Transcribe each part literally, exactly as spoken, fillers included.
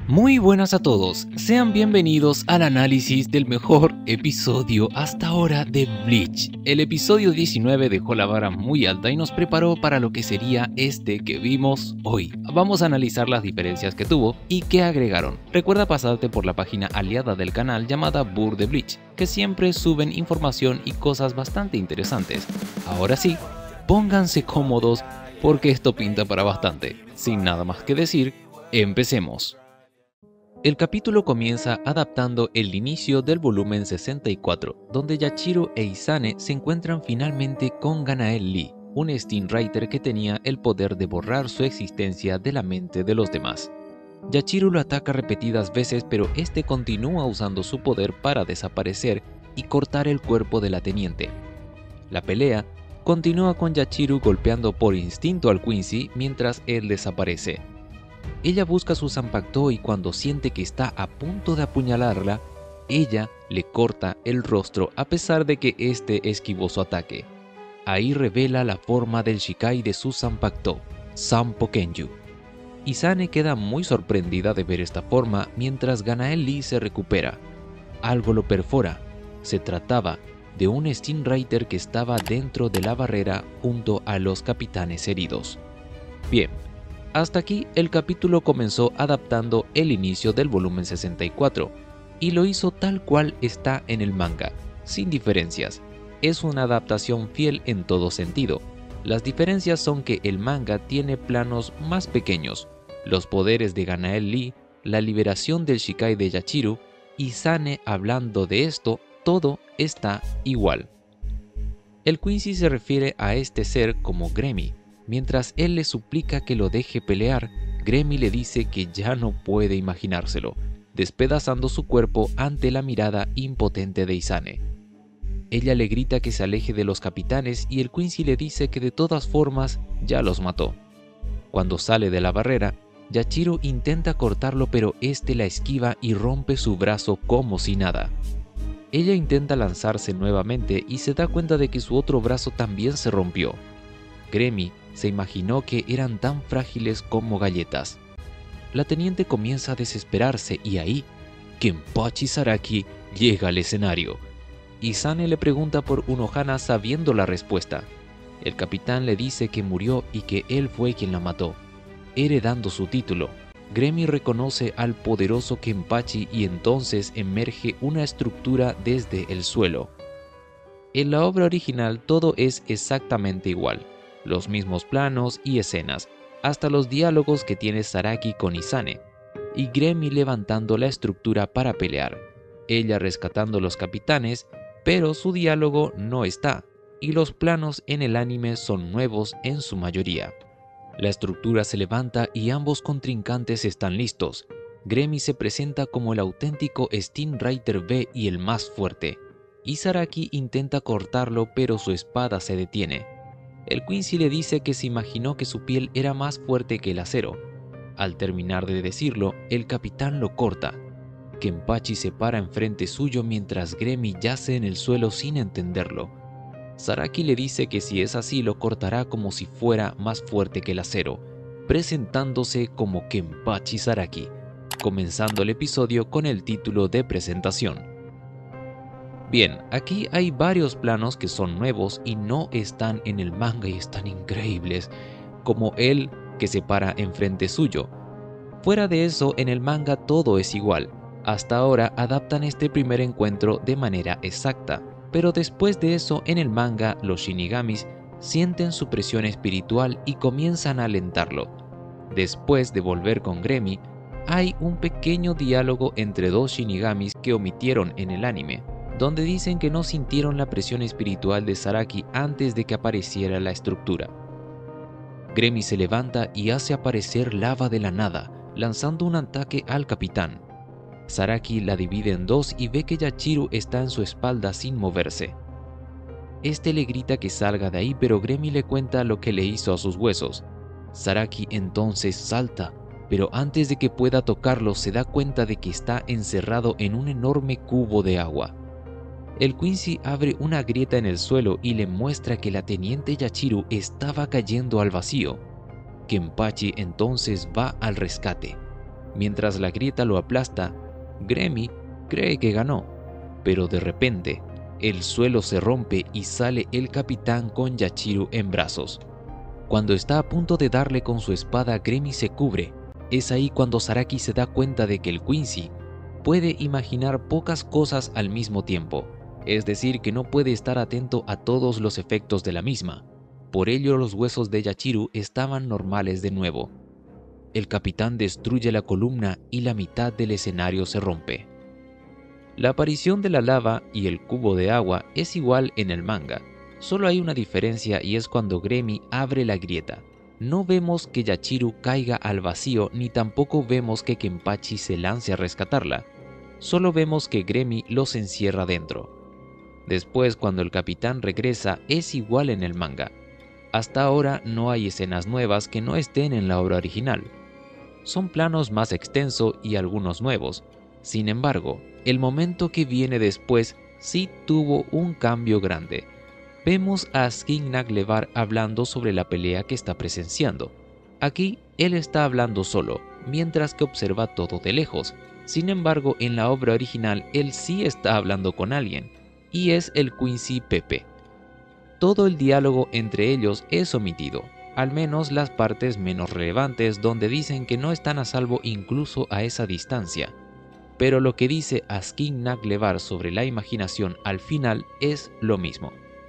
Muy buenas a todos, sean bienvenidos al análisis del mejor episodio hasta ahora de Bleach. El episodio diecinueve dejó la vara muy alta y nos preparó para lo que sería este que vimos hoy. Vamos a analizar las diferencias que tuvo y que agregaron. Recuerda pasarte por la página aliada del canal llamada Bur de Bleach, que siempre suben información y cosas bastante interesantes. Ahora sí, pónganse cómodos porque esto pinta para bastante. Sin nada más que decir, empecemos. El capítulo comienza adaptando el inicio del volumen sesenta y cuatro, donde Yachiru e Izane se encuentran finalmente con Ganael Lee, un Steam Writer que tenía el poder de borrar su existencia de la mente de los demás. Yachiru lo ataca repetidas veces, pero este continúa usando su poder para desaparecer y cortar el cuerpo de la teniente. La pelea continúa con Yachiru golpeando por instinto al Quincy mientras él desaparece. Ella busca su Zanpakuto y cuando siente que está a punto de apuñalarla, ella le corta el rostro a pesar de que este esquivó su ataque. Ahí revela la forma del Shikai de su Zanpakuto, Zanpokenyu. Izane queda muy sorprendida de ver esta forma mientras Ganael Lee se recupera. Algo lo perfora. Se trataba de un Steam Writer que estaba dentro de la barrera junto a los capitanes heridos. Bien. Hasta aquí el capítulo comenzó adaptando el inicio del volumen sesenta y cuatro y lo hizo tal cual está en el manga, sin diferencias. Es una adaptación fiel en todo sentido. Las diferencias son que el manga tiene planos más pequeños, los poderes de Ganael Lee, la liberación del Shikai de Yachiru y Izane hablando de esto, todo está igual. El Quincy se refiere a este ser como Gremi. Mientras él le suplica que lo deje pelear, Gremi le dice que ya no puede imaginárselo, despedazando su cuerpo ante la mirada impotente de Izane. Ella le grita que se aleje de los capitanes y el Quincy le dice que de todas formas ya los mató. Cuando sale de la barrera, Yachiru intenta cortarlo pero este la esquiva y rompe su brazo como si nada. Ella intenta lanzarse nuevamente y se da cuenta de que su otro brazo también se rompió. Gremi se imaginó que eran tan frágiles como galletas. La teniente comienza a desesperarse y ahí, Kenpachi Zaraki llega al escenario. Izane le pregunta por Unohana sabiendo la respuesta. El capitán le dice que murió y que él fue quien la mató, heredando su título. Gremi reconoce al poderoso Kenpachi y entonces emerge una estructura desde el suelo. En la obra original todo es exactamente igual. Los mismos planos y escenas, hasta los diálogos que tiene Zaraki con Izane, y Gremi levantando la estructura para pelear, ella rescatando los capitanes, pero su diálogo no está, y los planos en el anime son nuevos en su mayoría. La estructura se levanta y ambos contrincantes están listos. Gremi se presenta como el auténtico Steam Writer B y el más fuerte, y Zaraki intenta cortarlo pero su espada se detiene. El Quincy le dice que se imaginó que su piel era más fuerte que el acero. Al terminar de decirlo, el capitán lo corta. Kenpachi se para enfrente suyo mientras Gremi yace en el suelo sin entenderlo. Zaraki le dice que si es así lo cortará como si fuera más fuerte que el acero, presentándose como Kenpachi Zaraki, comenzando el episodio con el título de presentación. Bien, aquí hay varios planos que son nuevos y no están en el manga y están increíbles, como él que se para enfrente suyo. Fuera de eso, en el manga todo es igual. Hasta ahora adaptan este primer encuentro de manera exacta, pero después de eso en el manga los Shinigamis sienten su presión espiritual y comienzan a alentarlo. Después de volver con Gremi, hay un pequeño diálogo entre dos Shinigamis que omitieron en el anime, donde dicen que no sintieron la presión espiritual de Zaraki antes de que apareciera la estructura. Gremi se levanta y hace aparecer lava de la nada, lanzando un ataque al capitán. Zaraki la divide en dos y ve que Yachiru está en su espalda sin moverse. Este le grita que salga de ahí, pero Gremi le cuenta lo que le hizo a sus huesos. Zaraki entonces salta, pero antes de que pueda tocarlo se da cuenta de que está encerrado en un enorme cubo de agua. El Quincy abre una grieta en el suelo y le muestra que la teniente Yachiru estaba cayendo al vacío. Kenpachi entonces va al rescate. Mientras la grieta lo aplasta, Gremmy cree que ganó, pero de repente, el suelo se rompe y sale el capitán con Yachiru en brazos. Cuando está a punto de darle con su espada, Gremmy se cubre. Es ahí cuando Zaraki se da cuenta de que el Quincy puede imaginar pocas cosas al mismo tiempo, es decir, que no puede estar atento a todos los efectos de la misma. Por ello, los huesos de Yachiru estaban normales de nuevo. El capitán destruye la columna y la mitad del escenario se rompe. La aparición de la lava y el cubo de agua es igual en el manga. Solo hay una diferencia y es cuando Gremmy abre la grieta. No vemos que Yachiru caiga al vacío ni tampoco vemos que Kenpachi se lance a rescatarla. Solo vemos que Gremmy los encierra dentro. Después, cuando el capitán regresa, es igual en el manga. Hasta ahora no hay escenas nuevas que no estén en la obra original. Son planos más extensos y algunos nuevos. Sin embargo, el momento que viene después sí tuvo un cambio grande. Vemos a Skin Naglevar hablando sobre la pelea que está presenciando. Aquí él está hablando solo, mientras que observa todo de lejos. Sin embargo, en la obra original él sí está hablando con alguien, y es el Quincy Pepe. Todo el diálogo entre ellos es omitido, al menos las partes menos relevantes donde dicen que no están a salvo incluso a esa distancia. Pero lo que dice Skin Naglevar sobre la imaginación al final es lo mismo.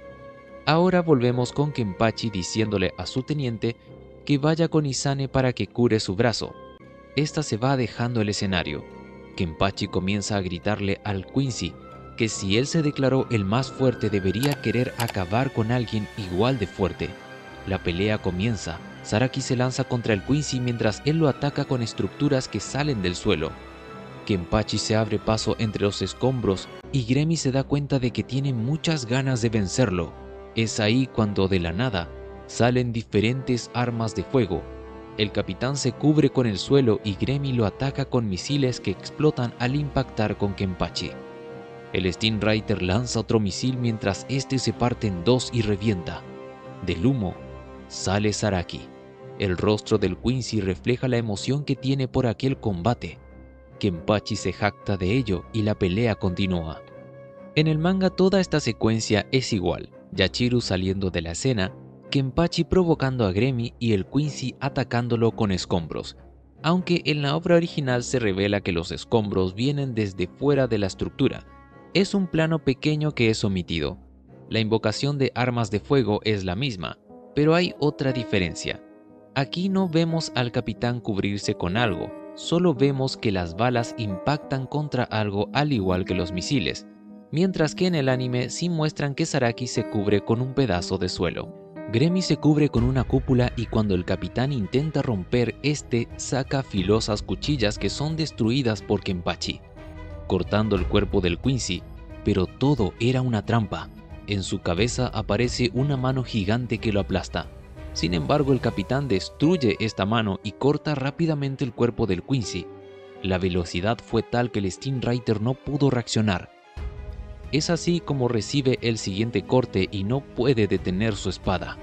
Ahora volvemos con Kenpachi diciéndole a su teniente que vaya con Izane para que cure su brazo. Esta se va dejando el escenario. Kenpachi comienza a gritarle al Quincy que si él se declaró el más fuerte debería querer acabar con alguien igual de fuerte. La pelea comienza. Zaraki se lanza contra el Quincy mientras él lo ataca con estructuras que salen del suelo. Kenpachi se abre paso entre los escombros y Gremmy se da cuenta de que tiene muchas ganas de vencerlo. Es ahí cuando de la nada salen diferentes armas de fuego. El capitán se cubre con el suelo y Gremmy lo ataca con misiles que explotan al impactar con Kenpachi. El Steam Rider lanza otro misil mientras este se parte en dos y revienta. Del humo sale Zaraki. El rostro del Quincy refleja la emoción que tiene por aquel combate. Kenpachi se jacta de ello y la pelea continúa. En el manga toda esta secuencia es igual. Yachiru saliendo de la escena, Kenpachi provocando a Gremmy y el Quincy atacándolo con escombros, aunque en la obra original se revela que los escombros vienen desde fuera de la estructura. Es un plano pequeño que es omitido. La invocación de armas de fuego es la misma, pero hay otra diferencia. Aquí no vemos al capitán cubrirse con algo, solo vemos que las balas impactan contra algo al igual que los misiles, mientras que en el anime sí muestran que Zaraki se cubre con un pedazo de suelo. Gremmy se cubre con una cúpula y cuando el capitán intenta romper este, saca filosas cuchillas que son destruidas por Kenpachi, cortando el cuerpo del Quincy, pero todo era una trampa. En su cabeza aparece una mano gigante que lo aplasta. Sin embargo, el capitán destruye esta mano y corta rápidamente el cuerpo del Quincy. La velocidad fue tal que el Steam Rider no pudo reaccionar. Es así como recibe el siguiente corte y no puede detener su espada.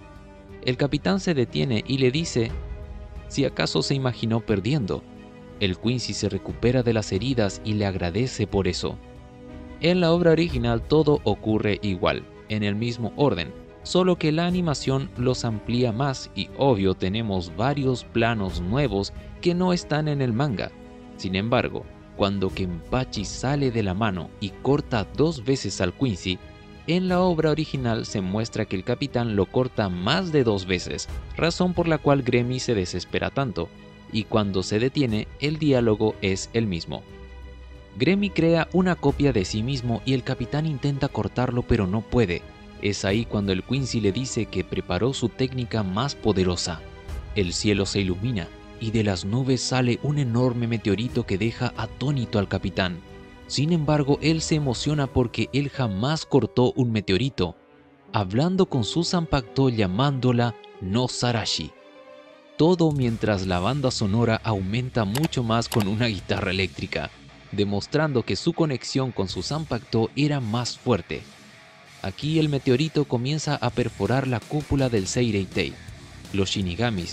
El capitán se detiene y le dice si acaso se imaginó perdiendo. El Quincy se recupera de las heridas y le agradece por eso. En la obra original todo ocurre igual, en el mismo orden, solo que la animación los amplía más y obvio tenemos varios planos nuevos que no están en el manga. Sin embargo, cuando Kenpachi sale de la mano y corta dos veces al Quincy, en la obra original se muestra que el capitán lo corta más de dos veces, razón por la cual Gremmy se desespera tanto, y cuando se detiene el diálogo es el mismo. Gremmy crea una copia de sí mismo y el capitán intenta cortarlo pero no puede. Es ahí cuando el Quincy le dice que preparó su técnica más poderosa. El cielo se ilumina y de las nubes sale un enorme meteorito que deja atónito al capitán. Sin embargo, él se emociona porque él jamás cortó un meteorito, hablando con su Zanpakuto llamándola no Sarashi. Todo mientras la banda sonora aumenta mucho más con una guitarra eléctrica, demostrando que su conexión con su Zanpakuto era más fuerte. Aquí el meteorito comienza a perforar la cúpula del Seireitei. Los Shinigamis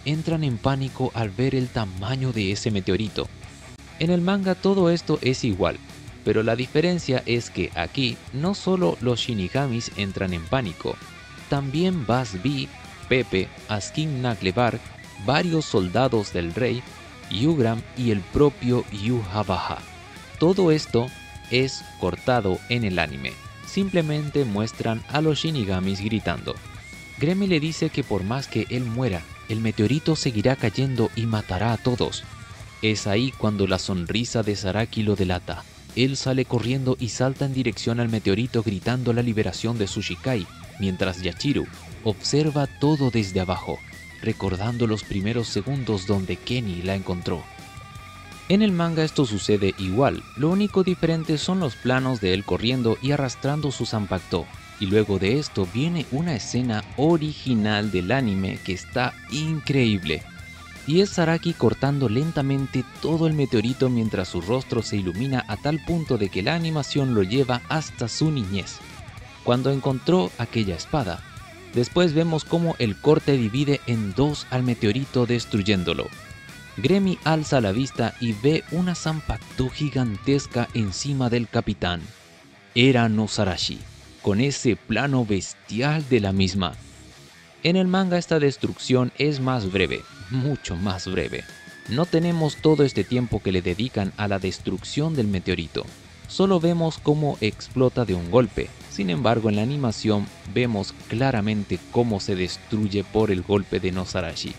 entran en pánico al ver el tamaño de ese meteorito. En el manga todo esto es igual, pero la diferencia es que aquí no solo los Shinigamis entran en pánico, también Buzz B, Pepe, Askin Naklebar, varios soldados del rey, Yugram y el propio Yuhabaha. Todo esto es cortado en el anime. Simplemente muestran a los Shinigamis gritando. Gremi le dice que por más que él muera, el meteorito seguirá cayendo y matará a todos. Es ahí cuando la sonrisa de Zaraki lo delata. Él sale corriendo y salta en dirección al meteorito gritando la liberación de su Shikai, mientras Yachiru observa todo desde abajo, recordando los primeros segundos donde Kenny la encontró. En el manga esto sucede igual, lo único diferente son los planos de él corriendo y arrastrando su Zanpakuto, y luego de esto viene una escena original del anime que está increíble. Y es Zaraki cortando lentamente todo el meteorito mientras su rostro se ilumina a tal punto de que la animación lo lleva hasta su niñez, cuando encontró aquella espada. Después vemos cómo el corte divide en dos al meteorito destruyéndolo. Gremi alza la vista y ve una Zanpakuto gigantesca encima del capitán. Era Nosarashi, con ese plano bestial de la misma. En el manga esta destrucción es más breve, mucho más breve. No tenemos todo este tiempo que le dedican a la destrucción del meteorito. Solo vemos cómo explota de un golpe. Sin embargo, en la animación vemos claramente cómo se destruye por el golpe de Nosarashi.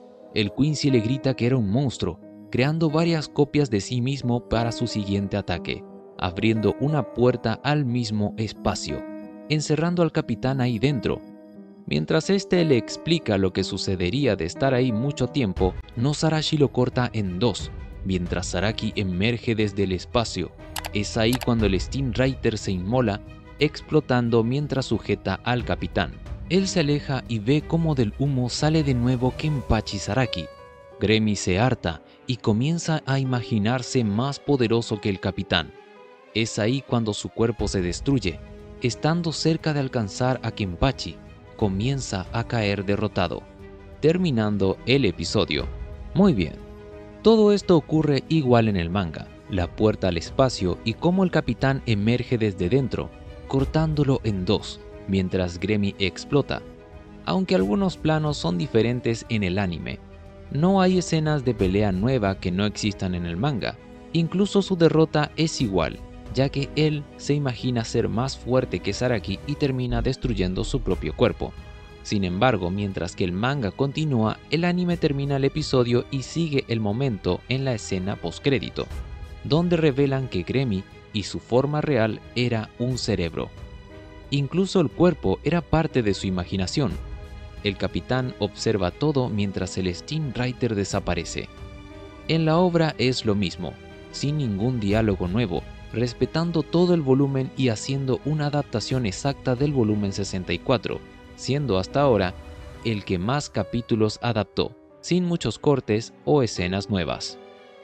El Quincy le grita que era un monstruo, creando varias copias de sí mismo para su siguiente ataque, abriendo una puerta al mismo espacio, encerrando al capitán ahí dentro. Mientras este le explica lo que sucedería de estar ahí mucho tiempo, Nosarashi lo corta en dos, mientras Zaraki emerge desde el espacio. Es ahí cuando el Steam Rider se inmola, explotando mientras sujeta al capitán. Él se aleja y ve cómo del humo sale de nuevo Kenpachi Zaraki. Gremi se harta y comienza a imaginarse más poderoso que el capitán. Es ahí cuando su cuerpo se destruye. Estando cerca de alcanzar a Kenpachi, comienza a caer derrotado, terminando el episodio. Muy bien, todo esto ocurre igual en el manga, la puerta al espacio y cómo el capitán emerge desde dentro, cortándolo en dos, mientras Gremi explota. Aunque algunos planos son diferentes en el anime, no hay escenas de pelea nueva que no existan en el manga, incluso su derrota es igual, ya que él se imagina ser más fuerte que Zaraki y termina destruyendo su propio cuerpo. Sin embargo, mientras que el manga continúa, el anime termina el episodio y sigue el momento en la escena postcrédito, donde revelan que Gremi y su forma real era un cerebro. Incluso el cuerpo era parte de su imaginación. El capitán observa todo mientras el Steam Rider desaparece. En la obra es lo mismo, sin ningún diálogo nuevo, respetando todo el volumen y haciendo una adaptación exacta del volumen sesenta y cuatro, siendo hasta ahora el que más capítulos adaptó, sin muchos cortes o escenas nuevas.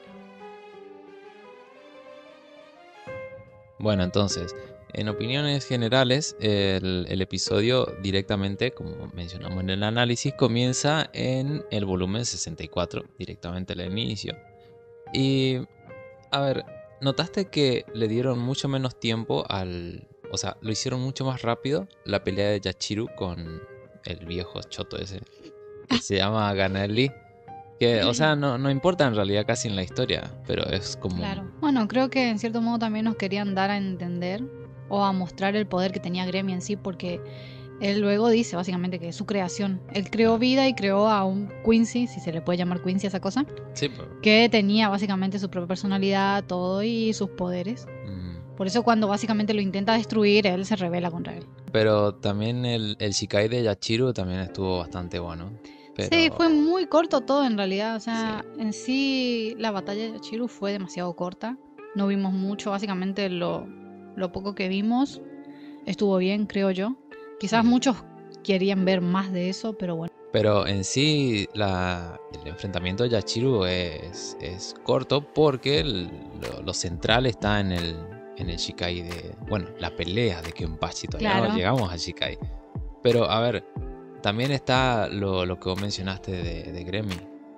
Bueno, entonces, en opiniones generales, el, el episodio directamente, como mencionamos en el análisis, comienza en el volumen sesenta y cuatro, directamente al inicio. Y, a ver, ¿notaste que le dieron mucho menos tiempo al... O sea, lo hicieron mucho más rápido la pelea de Yachiru con el viejo choto ese, que se llama Ganelli? Que, o sea, no, no importa en realidad casi en la historia, pero es como... Claro. Bueno, creo que en cierto modo también nos querían dar a entender o a mostrar el poder que tenía Gremi en sí, porque él luego dice básicamente que es su creación. Él creó vida y creó a un Quincy, si se le puede llamar Quincy a esa cosa, Sí, pero... que tenía básicamente su propia personalidad, todo y sus poderes. Mm. Por eso cuando básicamente lo intenta destruir, él se rebela contra él. Pero también el, el Shikai de Yachiru también estuvo bastante bueno. Pero... Sí, fue muy corto todo en realidad. O sea, sí. En sí la batalla de Yachiru fue demasiado corta. No vimos mucho, básicamente lo, lo poco que vimos estuvo bien, creo yo. Quizás sí. Muchos querían ver más de eso, pero bueno. Pero en sí la, el enfrentamiento de Yachiru es, es corto porque el, lo, lo central está en el, en el Shikai de... Bueno, la pelea de Kenpachi, todavía claro. No llegamos al Shikai. Pero a ver, también está lo, lo que vos mencionaste de, de Gremmy.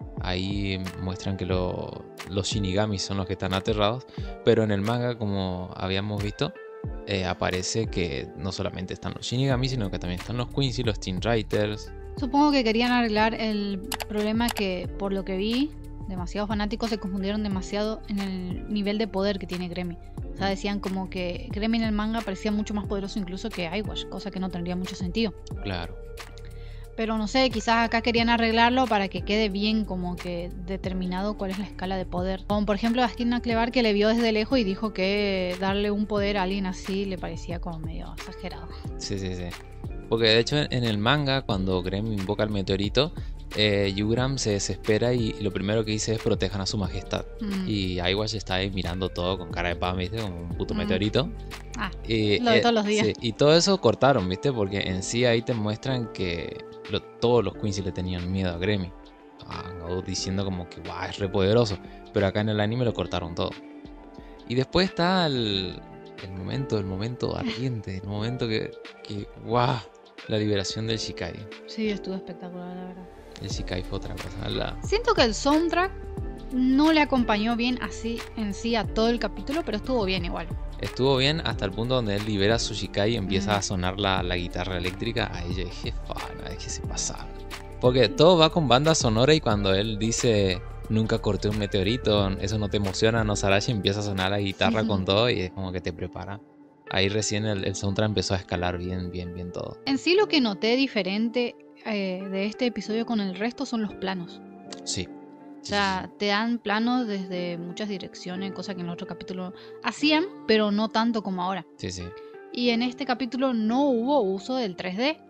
Ahí muestran que lo, los Shinigamis son los que están aterrados, pero en el manga, como habíamos visto, eh, aparece que no solamente están los Shinigami, sino que también están los Quincy, los Teen Writers. Supongo que querían arreglar el problema que, por lo que vi, demasiados fanáticos se confundieron demasiado en el nivel de poder que tiene Gremmy. O sea, decían como que Gremmy en el manga parecía mucho más poderoso incluso que Eywash, cosa que no tendría mucho sentido. Claro. Pero no sé, quizás acá querían arreglarlo para que quede bien como que determinado cuál es la escala de poder. Como por ejemplo Agustina Clevar, que le vio desde lejos y dijo que darle un poder a alguien así le parecía como medio exagerado. Sí, sí, sí. Porque de hecho en el manga, cuando Gremmy invoca el meteorito, eh, Yugram se desespera y lo primero que dice es protejan a su majestad. Mm. Y Eywash está ahí mirando todo con cara de pan, ¿viste? Como un puto mm. meteorito. Ah, y, lo de eh, todos los días. Sí, y todo eso cortaron, ¿viste? Porque en sí ahí te muestran que lo, todos los Quincy le tenían miedo a Gremmy. Ah, diciendo como que guau, es re poderoso. Pero acá en el anime lo cortaron todo. Y después está el, el momento, el momento ardiente, el momento que, que guau, la liberación del Shikai. Sí, estuvo espectacular, la verdad. El Shikai fue otra cosa. La... Siento que el soundtrack no le acompañó bien así en sí a todo el capítulo, pero estuvo bien igual. Estuvo bien hasta el punto donde él libera su Shikai y empieza Mm. a sonar la, la guitarra eléctrica. Ahí yo dije, fana, es que se pasaba. Porque todo va con banda sonora y cuando él dice nunca corté un meteorito, eso no te emociona, no Sarashi, empieza a sonar la guitarra con todo y es como que te prepara. Ahí recién el, el soundtrack empezó a escalar bien, bien, bien todo. En sí lo que noté diferente eh, de este episodio con el resto son los planos. Sí. O sea, te dan planos desde muchas direcciones, cosa que en el otro capítulo hacían, pero no tanto como ahora. Sí, sí. Y en este capítulo no hubo uso del tres D.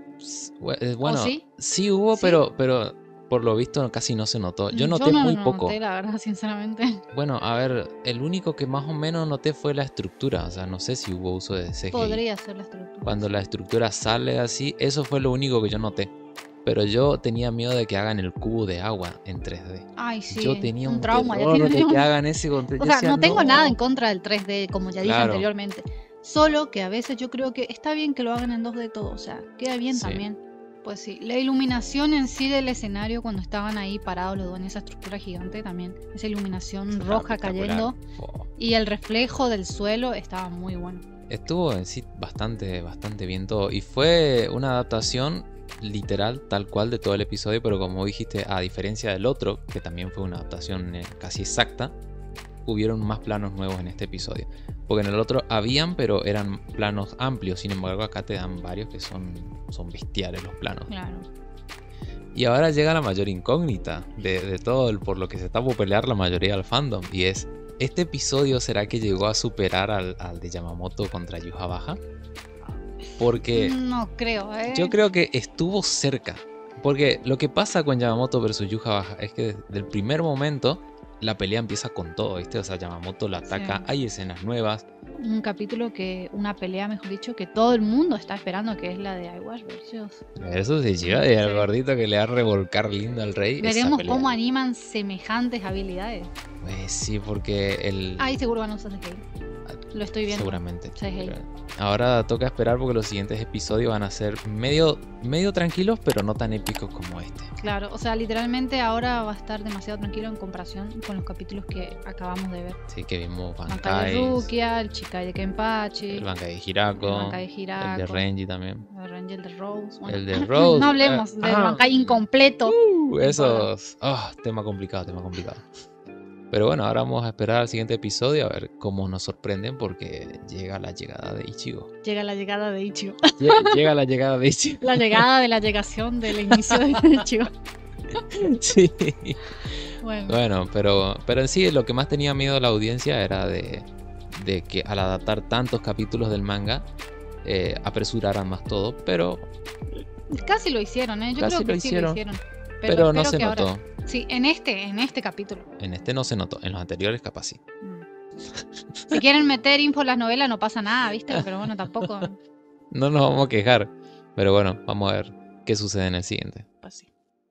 Bueno, ¿O sí? Sí hubo, ¿Sí? pero, pero por lo visto casi no se notó. Yo noté Yo no muy lo poco. noté, la verdad, sinceramente. Bueno, a ver, el único que más o menos noté fue la estructura. O sea, no sé si hubo uso de C G I. Podría ser la estructura. Cuando la estructura sale así, eso fue lo único que yo noté. Pero yo tenía miedo de que hagan el cubo de agua en tres D. Ay, sí. Yo tenía un, un trauma. Ya terror tiene de un- que hagan ese con tres D. O Yo sea, decía, no tengo no. nada en contra del tres D, como ya dije Claro. anteriormente. Solo que a veces yo creo que está bien que lo hagan en dos D todo. O sea, queda bien Sí. también. Pues sí, la iluminación en sí del escenario cuando estaban ahí parados los dos en esa estructura gigante también. Esa iluminación Estaba roja espectacular. cayendo Oh. y el reflejo del suelo estaba muy bueno. Estuvo en sí bastante, bastante bien todo. Y fue una adaptación literal, tal cual, de todo el episodio. Pero como dijiste, a diferencia del otro, que también fue una adaptación eh, casi exacta, hubieron más planos nuevos en este episodio. Porque en el otro habían, pero eran planos amplios. Sin embargo, acá te dan varios que son, son bestiales los planos. Claro. Y ahora llega la mayor incógnita de, de todo el, por lo que se está por pelear la mayoría del fandom. Y es, ¿este episodio será que llegó a superar al, al de Yamamoto contra Yuha Baja? Porque No creo, ¿eh? yo creo que estuvo cerca. Porque lo que pasa con Yamamoto versus Yuha Baja es que desde el primer momento la pelea empieza con todo, ¿viste? O sea, Yamamoto la ataca, Sí. hay escenas nuevas. Un capítulo que, una pelea mejor dicho, que todo el mundo está esperando, que es la de Eywash versus. Eso se llega y al Sí. gordito que le va a revolcar lindo al rey. esa Veremos pelea. cómo animan semejantes habilidades. Pues sí, porque el... Ahí seguro van a usar C G I. Lo estoy viendo. Seguramente. C G I. Ahora toca esperar porque los siguientes episodios van a ser medio, medio tranquilos, pero no tan épicos como este. Claro, o sea, literalmente ahora va a estar demasiado tranquilo en comparación con los capítulos que acabamos de ver. Sí, que vimos Bankai de Bankai, Rukia, el Chikai de Kenpachi, el el Bankai de Hirako, Bankai de Hirako, el de Renji también. el Ranger de Rose. Bueno, El de Rose. no hablemos eh, del ah, Bankai incompleto. uh, esos. Ah, tema complicado, tema complicado. Pero bueno, ahora vamos a esperar al siguiente episodio a ver cómo nos sorprenden porque llega la llegada de Ichigo. Llega la llegada de Ichigo. Lle- Llega la llegada de Ichigo. La llegada de la llegación del inicio de Ichigo. Sí. Bueno, Bueno, pero, pero en sí lo que más tenía miedo la audiencia era de, de que al adaptar tantos capítulos del manga eh, apresuraran más todo, pero, casi lo hicieron, ¿eh? Yo Casi creo que lo sí hicieron, lo hicieron. pero, no espero se que ahora- notó. Sí, en este, en este capítulo. En este no se notó, en los anteriores capaz sí. Mm. Si quieren meter info en las novelas no pasa nada, ¿viste? Pero bueno, tampoco. No nos vamos a quejar, pero bueno, vamos a ver qué sucede en el siguiente. Pues sí.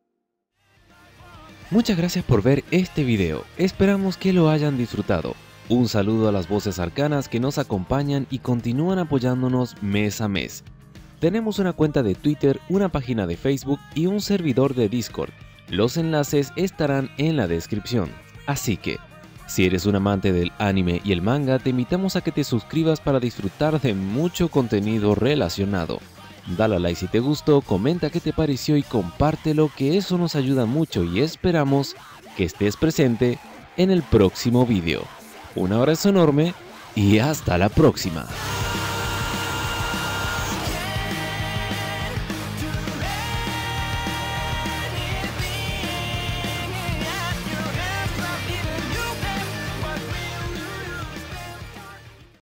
Muchas gracias por ver este video, esperamos que lo hayan disfrutado. Un saludo a las voces arcanas que nos acompañan y continúan apoyándonos mes a mes. Tenemos una cuenta de Twitter, una página de Facebook y un servidor de Discord. Los enlaces estarán en la descripción. Así que, si eres un amante del anime y el manga, te invitamos a que te suscribas para disfrutar de mucho contenido relacionado. Dale a like si te gustó, comenta qué te pareció y compártelo, que eso nos ayuda mucho y esperamos que estés presente en el próximo video. Un abrazo enorme y hasta la próxima.